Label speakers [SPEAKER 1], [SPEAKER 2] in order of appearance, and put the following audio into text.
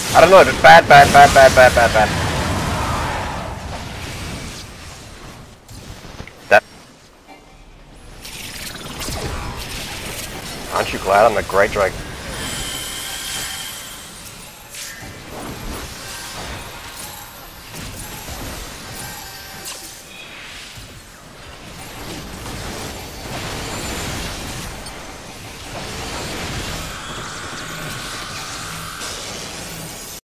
[SPEAKER 1] I don't know, it's bad, bad, bad, bad, bad, bad, bad. That. Aren't you glad I'm the Great Drake?